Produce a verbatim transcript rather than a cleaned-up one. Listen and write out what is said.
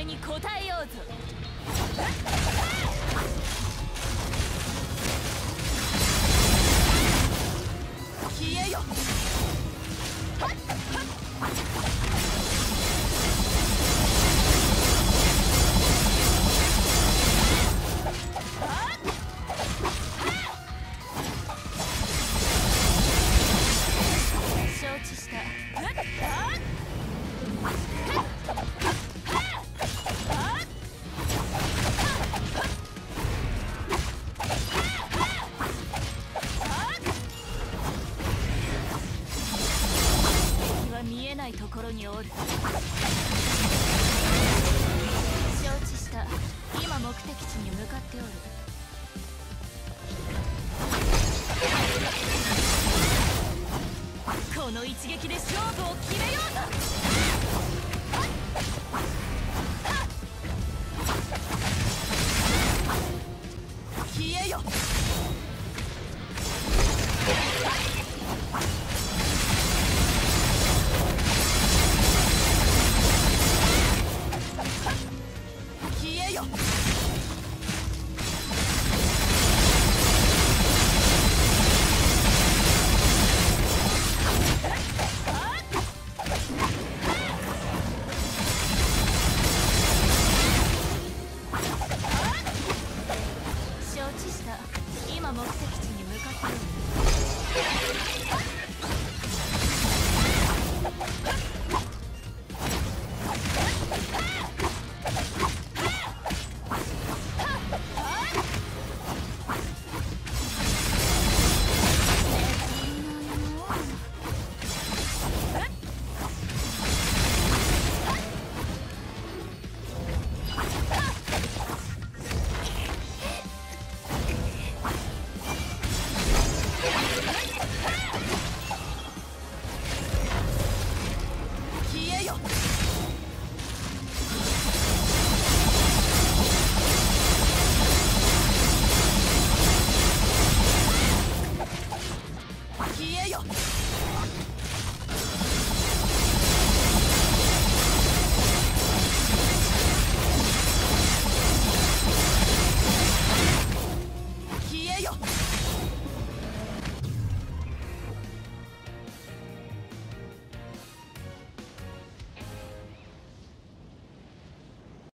いに応えようぞ。消えよ。承知した。見えないところにおる。承知した。今目的地に向かっておる。この一撃で勝負を決めようぞ。消えよ。消えよ。承知した。今目的地に向かっておる。消えよ。消えよ。